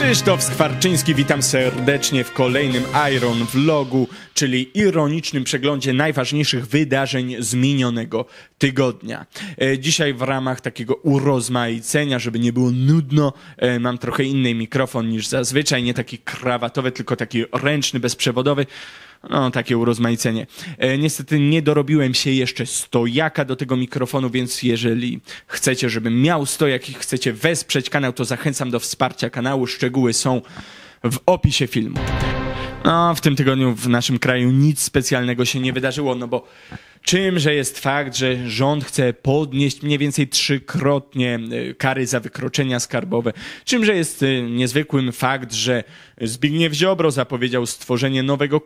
Krzysztof Skwarczyński, witam serdecznie w kolejnym Iron Vlogu, czyli ironicznym przeglądzie najważniejszych wydarzeń z minionego tygodnia. Dzisiaj w ramach takiego urozmaicenia, żeby nie było nudno, mam trochę inny mikrofon niż zazwyczaj, nie taki krawatowy, tylko taki ręczny, bezprzewodowy. No, takie urozmaicenie. Niestety nie dorobiłem się jeszcze stojaka do tego mikrofonu, więc jeżeli chcecie, żebym miał stojak i chcecie wesprzeć kanał, to zachęcam do wsparcia kanału. Szczegóły są w opisie filmu. No, w tym tygodniu w naszym kraju nic specjalnego się nie wydarzyło, no bo czymże jest fakt, że rząd chce podnieść mniej więcej 3-krotnie kary za wykroczenia skarbowe. Czymże jest niezwykłym fakt, że Zbigniew Ziobro zapowiedział stworzenie nowego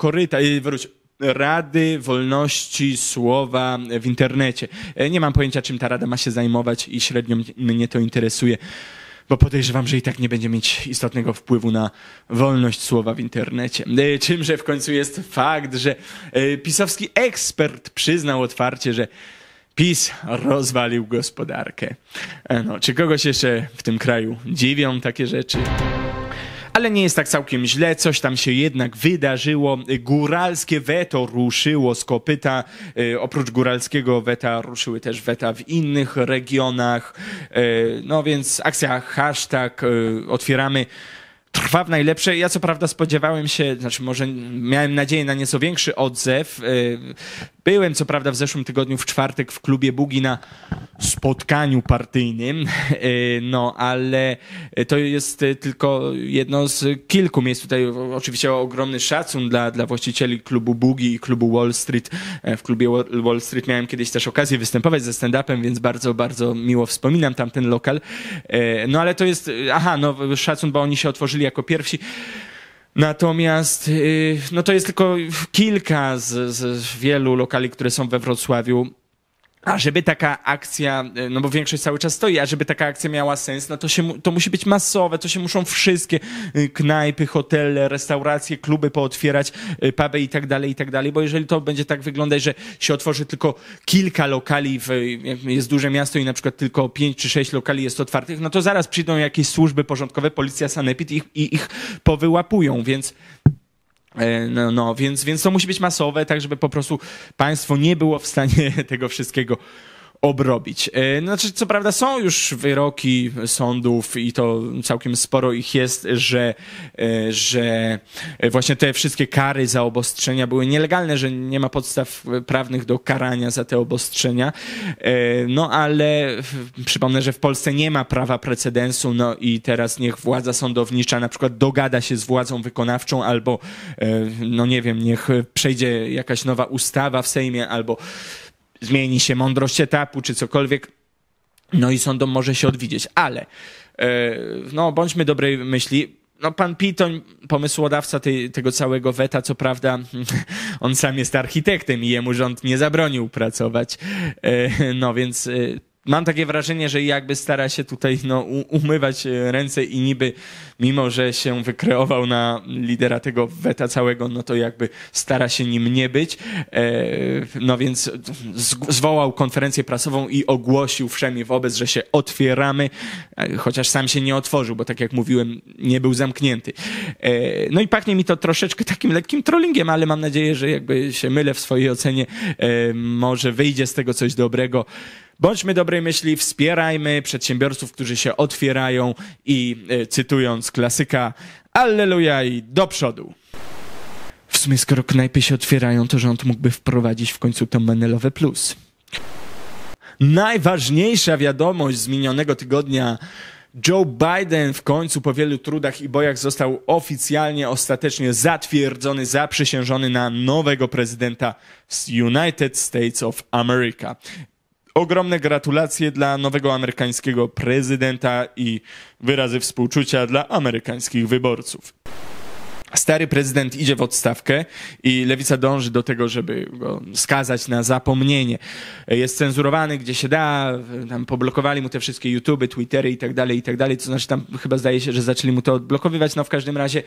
Rady Wolności Słowa w internecie. Nie mam pojęcia, czym ta rada ma się zajmować i średnio mnie to interesuje, bo podejrzewam, że i tak nie będzie mieć istotnego wpływu na wolność słowa w internecie. Czymże w końcu jest fakt, że pisowski ekspert przyznał otwarcie, że PiS rozwalił gospodarkę. No, czy kogoś jeszcze w tym kraju dziwią takie rzeczy? Ale nie jest tak całkiem źle, coś tam się jednak wydarzyło. Góralskie weto ruszyło z kopyta. Oprócz góralskiego weta ruszyły też weta w innych regionach. No więc akcja hashtag otwieramy trwa w najlepsze. Ja co prawda spodziewałem się, znaczy może miałem nadzieję na nieco większy odzew. Byłem co prawda w zeszłym tygodniu w czwartek w klubie Bugi na spotkaniu partyjnym, no ale to jest tylko jedno z kilku miejsc. Tutaj oczywiście ogromny szacun dla właścicieli klubu Bugi i klubu Wall Street. W klubie Wall Street miałem kiedyś też okazję występować ze stand-upem, więc bardzo, bardzo miło wspominam tamten lokal. No ale to jest, szacun, bo oni się otworzyli jako pierwsi. Natomiast no to jest tylko kilka z wielu lokali, które są we Wrocławiu. A żeby taka akcja, no bo większość cały czas stoi, a żeby taka akcja miała sens, no to musi być masowe, to się muszą wszystkie knajpy, hotele, restauracje, kluby pootwierać, puby i tak dalej, bo jeżeli to będzie tak wyglądać, że się otworzy tylko kilka lokali, jak jest duże miasto i na przykład tylko 5 czy 6 lokali jest otwartych, no to zaraz przyjdą jakieś służby porządkowe, policja, sanepid i ich powyłapują, więc więc to musi być masowe, tak żeby po prostu państwo nie było w stanie tego wszystkiego obrobić. Znaczy, co prawda są już wyroki sądów i to całkiem sporo ich jest, że właśnie te wszystkie kary za obostrzenia były nielegalne, że nie ma podstaw prawnych do karania za te obostrzenia. No ale przypomnę, że w Polsce nie ma prawa precedensu, no i teraz niech władza sądownicza na przykład dogada się z władzą wykonawczą albo, no nie wiem, niech przejdzie jakaś nowa ustawa w Sejmie albo zmieni się mądrość etapu, czy cokolwiek, no i sądom może się odwidzieć. Ale, no bądźmy dobrej myśli, no pan Pitoń, pomysłodawca tego całego weta, co prawda on sam jest architektem i jemu rząd nie zabronił pracować, no więc mam takie wrażenie, że jakby stara się tutaj umywać ręce i niby, mimo że się wykreował na lidera tego weta całego, no to jakby stara się nim nie być. No więc zwołał konferencję prasową i ogłosił wszemi wobec, że się otwieramy, chociaż sam się nie otworzył, bo tak jak mówiłem, nie był zamknięty. No i pachnie mi to troszeczkę takim lekkim trollingiem, ale mam nadzieję, że jakby się mylę w swojej ocenie, może wyjdzie z tego coś dobrego. Bądźmy dobrej myśli, wspierajmy przedsiębiorców, którzy się otwierają i cytując klasyka, alleluja i do przodu. W sumie skoro knajpy się otwierają, to rząd mógłby wprowadzić w końcu to Menelowe Plus. Najważniejsza wiadomość z minionego tygodnia. Joe Biden w końcu po wielu trudach i bojach został oficjalnie, ostatecznie zatwierdzony, zaprzysiężony na nowego prezydenta z United States of America. Ogromne gratulacje dla nowego amerykańskiego prezydenta i wyrazy współczucia dla amerykańskich wyborców. Stary prezydent idzie w odstawkę i lewica dąży do tego, żeby go skazać na zapomnienie. Jest cenzurowany gdzie się da, tam poblokowali mu te wszystkie YouTube'y, Twittery i tak dalej, to znaczy tam chyba zdaje się, że zaczęli mu to odblokowywać, no w każdym razie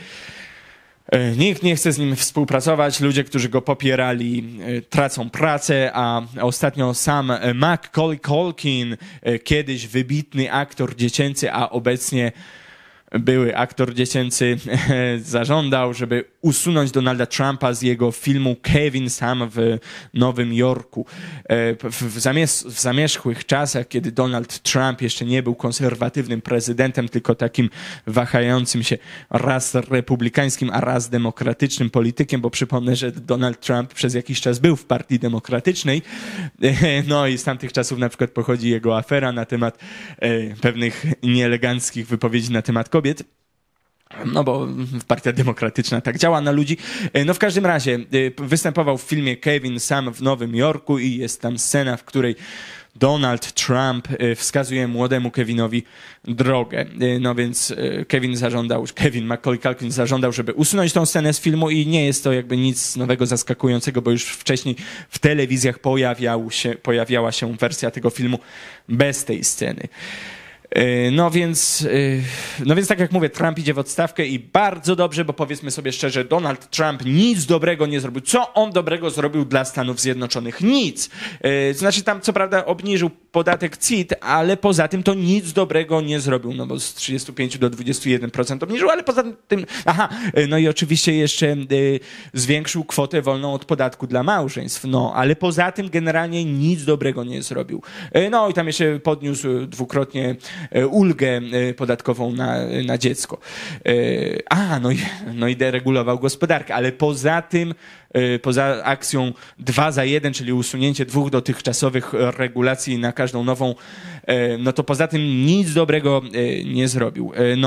nikt nie chce z nim współpracować, ludzie, którzy go popierali, tracą pracę, a ostatnio sam Macaulay Culkin, kiedyś wybitny aktor dziecięcy, a obecnie były aktor dziecięcy, zażądał, żeby usunąć Donalda Trumpa z jego filmu Kevin Sam w Nowym Jorku. W zamierzchłych czasach, kiedy Donald Trump jeszcze nie był konserwatywnym prezydentem, tylko takim wahającym się raz republikańskim, a raz demokratycznym politykiem, bo przypomnę, że Donald Trump przez jakiś czas był w Partii Demokratycznej. No i z tamtych czasów na przykład pochodzi jego afera na temat pewnych nieeleganckich wypowiedzi na temat kobiet. No bo Partia Demokratyczna tak działa na ludzi. No w każdym razie występował w filmie Kevin Sam w Nowym Jorku i jest tam scena, w której Donald Trump wskazuje młodemu Kevinowi drogę. No więc Kevin Macaulay Culkin zażądał, żeby usunąć tą scenę z filmu i nie jest to jakby nic nowego, zaskakującego, bo już wcześniej w telewizjach pojawiała się wersja tego filmu bez tej sceny. No więc tak jak mówię, Trump idzie w odstawkę i bardzo dobrze, bo powiedzmy sobie szczerze, Donald Trump nic dobrego nie zrobił. Co on dobrego zrobił dla Stanów Zjednoczonych? Nic. Znaczy tam co prawda obniżył podatek CIT, ale poza tym to nic dobrego nie zrobił, no bo z 35 do 21% obniżył, ale poza tym, no i oczywiście jeszcze zwiększył kwotę wolną od podatku dla małżeństw, no ale poza tym generalnie nic dobrego nie zrobił. No i tam jeszcze podniósł dwukrotnie ulgę podatkową na dziecko. No i deregulował gospodarkę, ale poza tym, poza akcją 2 za 1, czyli usunięcie 2 dotychczasowych regulacji na każdą nową, no to poza tym nic dobrego nie zrobił.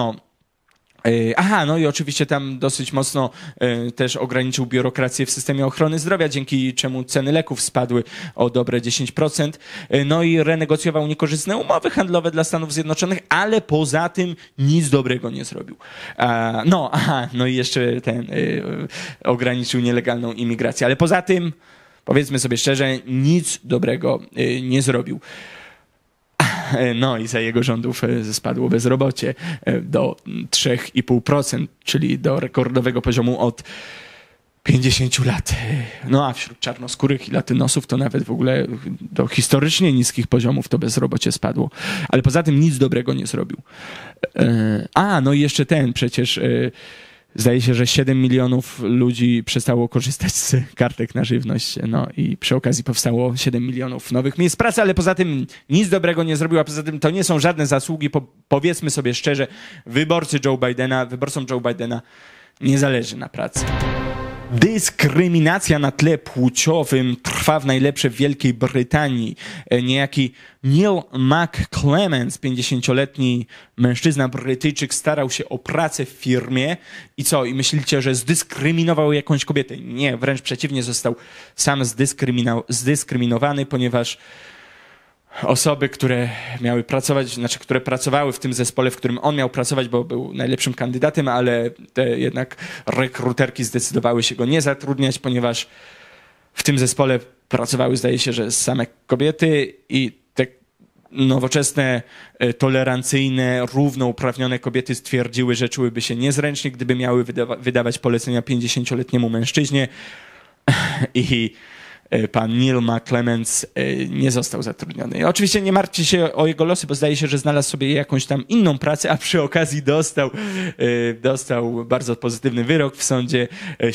No i oczywiście tam dosyć mocno też ograniczył biurokrację w systemie ochrony zdrowia, dzięki czemu ceny leków spadły o dobre 10%. No i renegocjował niekorzystne umowy handlowe dla Stanów Zjednoczonych, ale poza tym nic dobrego nie zrobił. No i jeszcze ograniczył nielegalną imigrację, ale poza tym, powiedzmy sobie szczerze, nic dobrego nie zrobił. No i za jego rządów spadło bezrobocie do 3,5%, czyli do rekordowego poziomu od 50 lat. No a wśród czarnoskórych i latynosów to nawet w ogóle do historycznie niskich poziomów to bezrobocie spadło. Ale poza tym nic dobrego nie zrobił. No i jeszcze przecież... Zdaje się, że 7 milionów ludzi przestało korzystać z kartek na żywność. No i przy okazji powstało 7 milionów nowych miejsc pracy, ale poza tym nic dobrego nie zrobił, a poza tym to nie są żadne zasługi. Powiedzmy sobie szczerze, wyborcom Joe Bidena nie zależy na pracy. Dyskryminacja na tle płciowym trwa w najlepsze w Wielkiej Brytanii. Niejaki Neil McClements, 50-letni mężczyzna Brytyjczyk, starał się o pracę w firmie i co? I myślicie, że zdyskryminował jakąś kobietę? Nie, wręcz przeciwnie, został sam zdyskryminowany, ponieważ osoby, które miały pracować, które pracowały w tym zespole, w którym on miał pracować, bo był najlepszym kandydatem, ale te jednak rekruterki zdecydowały się go nie zatrudniać, ponieważ w tym zespole pracowały, zdaje się, że same kobiety i te nowoczesne, tolerancyjne, równouprawnione kobiety stwierdziły, że czułyby się niezręcznie, gdyby miały wydawać polecenia 50-letniemu mężczyźnie i pan Neil McClements nie został zatrudniony. Oczywiście nie martwcie się o jego losy, bo zdaje się, że znalazł sobie jakąś tam inną pracę, a przy okazji dostał bardzo pozytywny wyrok w sądzie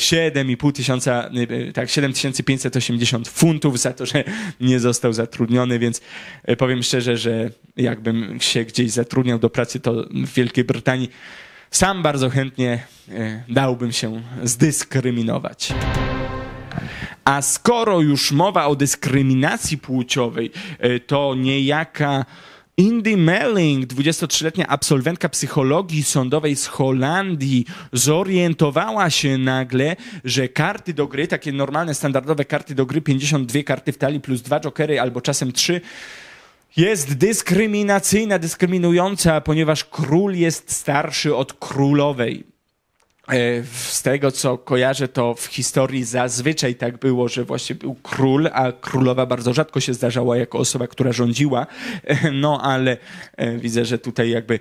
7580 funtów za to, że nie został zatrudniony, więc powiem szczerze, że jakbym się gdzieś zatrudniał do pracy, to w Wielkiej Brytanii sam bardzo chętnie dałbym się zdyskryminować. A skoro już mowa o dyskryminacji płciowej, to niejaka Indy Melling, 23-letnia absolwentka psychologii sądowej z Holandii, zorientowała się nagle, że karty do gry, takie normalne, standardowe karty do gry, 52 karty w talii plus 2 jokery albo czasem 3, jest dyskryminacyjna, dyskryminująca, ponieważ król jest starszy od królowej. Z tego, co kojarzę, to w historii zazwyczaj tak było, że właśnie był król, a królowa bardzo rzadko się zdarzała jako osoba, która rządziła. No, ale widzę, że tutaj jakby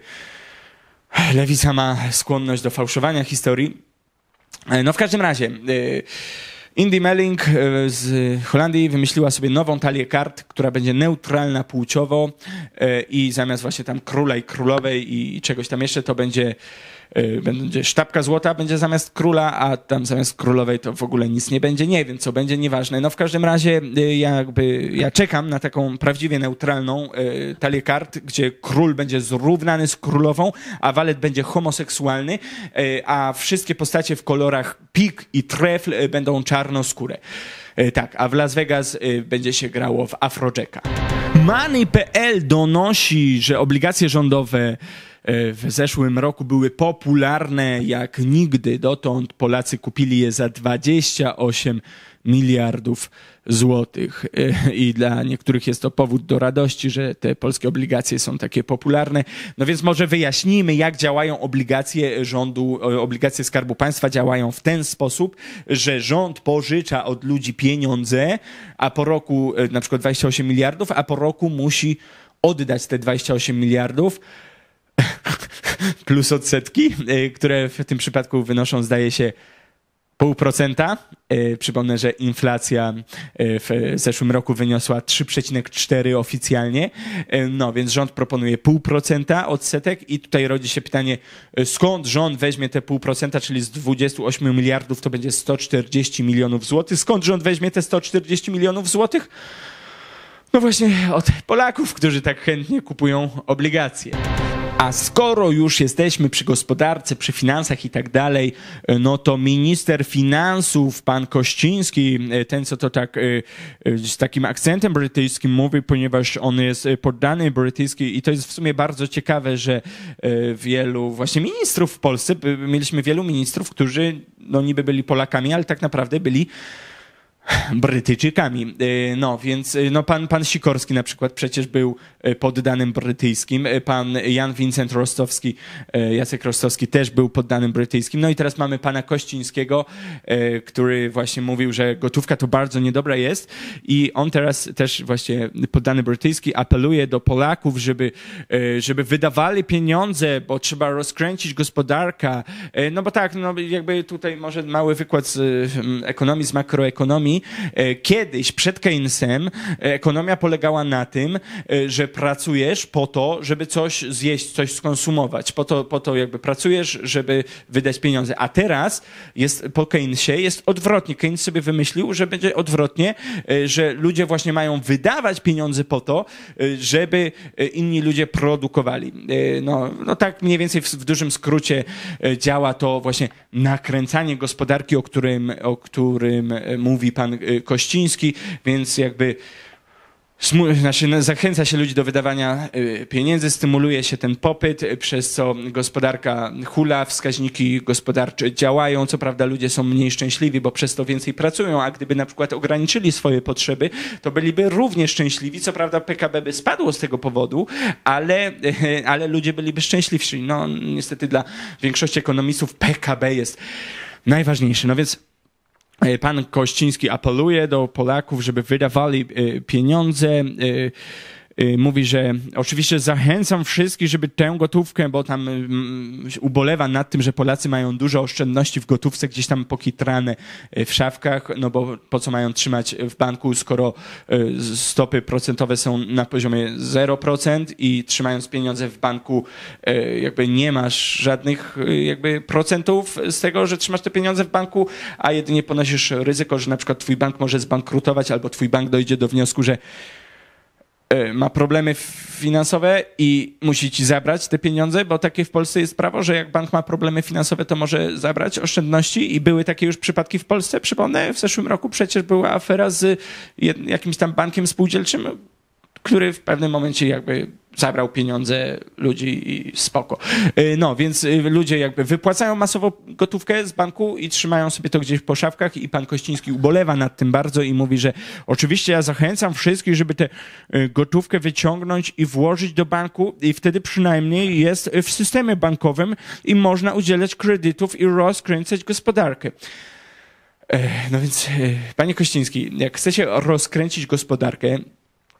lewica ma skłonność do fałszowania historii. No, w każdym razie Indy Melling z Holandii wymyśliła sobie nową talię kart, która będzie neutralna płciowo i zamiast właśnie tam króla i królowej i czegoś tam jeszcze, to będzie sztabka złota, będzie zamiast króla, a tam zamiast królowej to w ogóle nic nie będzie. Nie wiem, co będzie, nieważne. No w każdym razie ja czekam na taką prawdziwie neutralną talię kart, gdzie król będzie zrównany z królową, a walet będzie homoseksualny, a wszystkie postacie w kolorach pik i trefl będą czarnoskóre. Tak, a w Las Vegas będzie się grało w Afrojacka. Money.pl donosi, że obligacje rządowe w zeszłym roku były popularne jak nigdy dotąd. Polacy kupili je za 28 miliardów złotych. I dla niektórych jest to powód do radości, że te polskie obligacje są takie popularne. No więc może wyjaśnijmy, jak działają obligacje rządu, obligacje Skarbu Państwa działają w ten sposób, że rząd pożycza od ludzi pieniądze, a po roku, na przykład 28 miliardów, a po roku musi oddać te 28 miliardów, plus odsetki, które w tym przypadku wynoszą, zdaje się, 0,5%. Przypomnę, że inflacja w zeszłym roku wyniosła 3,4 oficjalnie. No więc rząd proponuje 0,5% odsetek i tutaj rodzi się pytanie, skąd rząd weźmie te 0,5%, czyli z 28 miliardów to będzie 140 milionów złotych. Skąd rząd weźmie te 140 milionów złotych? No właśnie od Polaków, którzy tak chętnie kupują obligacje. A skoro już jesteśmy przy gospodarce, przy finansach i tak dalej, no to minister finansów, pan Kościński, ten co to tak z takim akcentem brytyjskim mówi, ponieważ on jest poddany brytyjski i to jest w sumie bardzo ciekawe, że wielu właśnie ministrów w Polsce, mieliśmy wielu ministrów, którzy no niby byli Polakami, ale tak naprawdę byli Brytyjczykami. No więc no pan Sikorski na przykład przecież był poddanym brytyjskim, pan Jan Vincent Rostowski, Jacek Rostowski też był poddanym brytyjskim. No i teraz mamy pana Kościńskiego, który właśnie mówił, że gotówka to bardzo niedobra jest i on teraz też właśnie poddany brytyjski apeluje do Polaków, żeby wydawali pieniądze, bo trzeba rozkręcić gospodarkę. No bo tak, no jakby tutaj może mały wykład z ekonomii, z makroekonomii. Kiedyś przed Keynesem ekonomia polegała na tym, że pracujesz po to, żeby coś zjeść, coś skonsumować. Po to jakby pracujesz, żeby wydać pieniądze. A teraz po Keynesie jest odwrotnie. Keynes sobie wymyślił, że będzie odwrotnie, że ludzie właśnie mają wydawać pieniądze po to, żeby inni ludzie produkowali. No tak mniej więcej w dużym skrócie działa to właśnie nakręcanie gospodarki, o którym mówi pan Kościński, więc jakby zachęca się ludzi do wydawania pieniędzy, stymuluje się ten popyt, przez co gospodarka hula, wskaźniki gospodarcze działają. Co prawda ludzie są mniej szczęśliwi, bo przez to więcej pracują, a gdyby na przykład ograniczyli swoje potrzeby, to byliby równie szczęśliwi. Co prawda PKB by spadło z tego powodu, ale ludzie byliby szczęśliwsi. No niestety dla większości ekonomistów PKB jest najważniejszy. No więc pan Kościński apeluje do Polaków, żeby wydawali pieniądze. Mówi, że oczywiście zachęcam wszystkich, żeby tę gotówkę, bo tam ubolewa nad tym, że Polacy mają dużo oszczędności w gotówce, gdzieś tam pokitrane w szafkach, no bo po co mają trzymać w banku, skoro stopy procentowe są na poziomie 0% i trzymając pieniądze w banku jakby nie masz żadnych jakby procentów z tego, że trzymasz te pieniądze w banku, a jedynie ponosisz ryzyko, że na przykład twój bank może zbankrutować albo twój bank dojdzie do wniosku, że ma problemy finansowe i musi ci zabrać te pieniądze, bo takie w Polsce jest prawo, że jak bank ma problemy finansowe, to może zabrać oszczędności i były takie już przypadki w Polsce. Przypomnę, w zeszłym roku przecież była afera z jakimś tam bankiem spółdzielczym, który w pewnym momencie jakby zabrał pieniądze ludzi i spoko. No, więc ludzie jakby wypłacają masowo gotówkę z banku i trzymają sobie to gdzieś po szafkach i pan Kościński ubolewa nad tym bardzo i mówi, że oczywiście ja zachęcam wszystkich, żeby tę gotówkę wyciągnąć i włożyć do banku i wtedy przynajmniej jest w systemie bankowym i można udzielać kredytów i rozkręcać gospodarkę. No więc, panie Kościński, jak chcecie rozkręcić gospodarkę,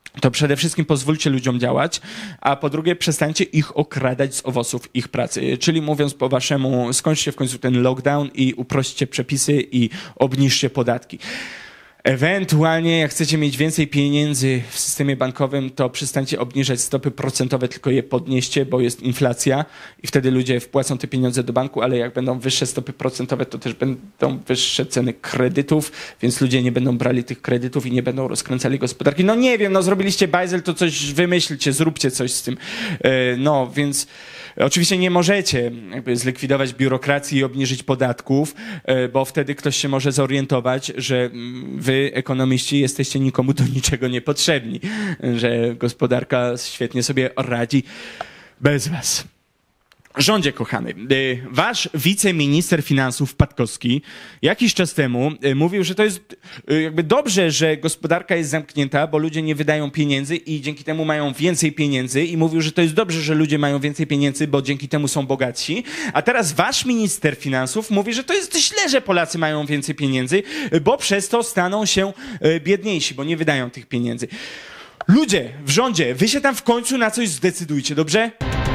to przede wszystkim pozwólcie ludziom działać, a po drugie przestańcie ich okradać z owoców ich pracy. Czyli mówiąc po waszemu, skończcie w końcu ten lockdown i uprośćcie przepisy i obniżcie podatki. Ewentualnie, jak chcecie mieć więcej pieniędzy w systemie bankowym, to przestańcie obniżać stopy procentowe, tylko je podnieście, bo jest inflacja i wtedy ludzie wpłacą te pieniądze do banku, ale jak będą wyższe stopy procentowe, to też będą wyższe ceny kredytów, więc ludzie nie będą brali tych kredytów i nie będą rozkręcali gospodarki. No nie wiem, no zrobiliście bajzel, to coś wymyślcie, zróbcie coś z tym. No, więc oczywiście nie możecie jakby zlikwidować biurokracji i obniżyć podatków, bo wtedy ktoś się może zorientować, że wy, ekonomiści, jesteście nikomu do niczego niepotrzebni, że gospodarka świetnie sobie radzi bez was. Rządzie kochany, wasz wiceminister finansów Patkowski jakiś czas temu mówił, że to jest jakby dobrze, że gospodarka jest zamknięta, bo ludzie nie wydają pieniędzy i dzięki temu mają więcej pieniędzy i mówił, że to jest dobrze, że ludzie mają więcej pieniędzy, bo dzięki temu są bogatsi. A teraz wasz minister finansów mówi, że to jest źle, że Polacy mają więcej pieniędzy, bo przez to staną się biedniejsi, bo nie wydają tych pieniędzy. Ludzie w rządzie, wy się tam w końcu na coś zdecydujcie, dobrze?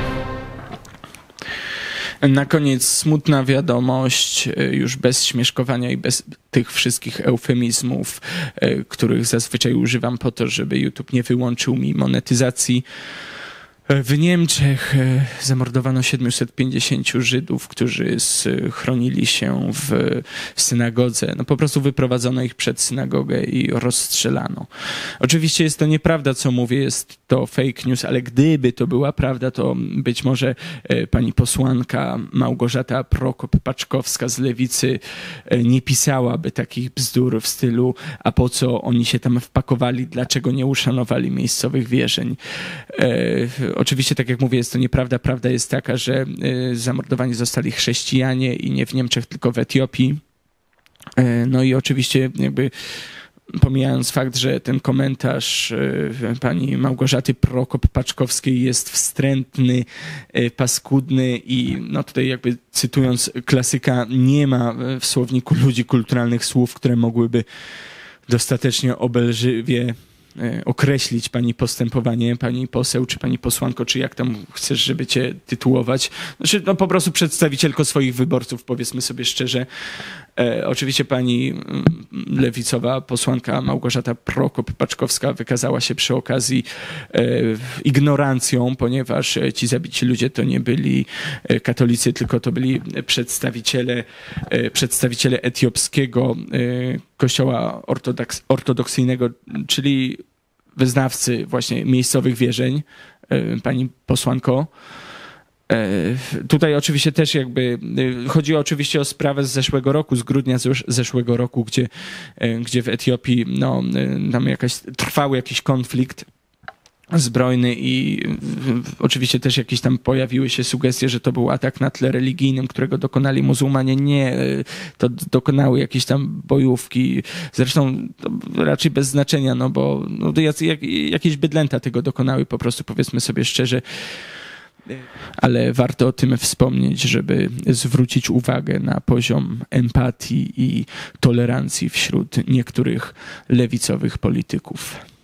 Na koniec smutna wiadomość, już bez śmieszkowania i bez tych wszystkich eufemizmów, których zazwyczaj używam po to, żeby YouTube nie wyłączył mi monetyzacji. W Niemczech zamordowano 750 Żydów, którzy schronili się w synagodze. No po prostu wyprowadzono ich przed synagogę i rozstrzelano. Oczywiście jest to nieprawda, co mówię, jest to fake news, ale gdyby to była prawda, to być może pani posłanka Małgorzata Prokop-Paczkowska z Lewicy nie pisałaby takich bzdur w stylu, a po co oni się tam wpakowali, dlaczego nie uszanowali miejscowych wierzeń. Oczywiście, tak jak mówię, jest to nieprawda. Prawda jest taka, że zamordowani zostali chrześcijanie i nie w Niemczech, tylko w Etiopii. No i oczywiście jakby pomijając fakt, że ten komentarz pani Małgorzaty Prokop-Paczkowskiej jest wstrętny, paskudny i no tutaj jakby cytując klasyka, nie ma w słowniku ludzi kulturalnych słów, które mogłyby dostatecznie obelżywie określić pani postępowanie, pani poseł, czy pani posłanko, czy jak tam chcesz, żeby cię tytułować. Znaczy, no po prostu przedstawicielko swoich wyborców, powiedzmy sobie szczerze. Oczywiście pani lewicowa posłanka Małgorzata Prokop-Paczkowska wykazała się przy okazji ignorancją, ponieważ ci zabici ludzie to nie byli katolicy, tylko to byli przedstawiciele etiopskiego kościoła ortodoksyjnego, czyli wyznawcy właśnie miejscowych wierzeń, pani posłanko. Tutaj oczywiście też jakby chodzi oczywiście o sprawę z zeszłego roku, z grudnia zeszłego roku, gdzie w Etiopii no, tam trwał jakiś konflikt zbrojny i oczywiście też jakieś tam pojawiły się sugestie, że to był atak na tle religijnym, którego dokonali muzułmanie. Nie, to dokonały jakieś tam bojówki. Zresztą to raczej bez znaczenia, no bo no, jakieś bydlęta tego dokonały, po prostu powiedzmy sobie szczerze. Ale warto o tym wspomnieć, żeby zwrócić uwagę na poziom empatii i tolerancji wśród niektórych lewicowych polityków.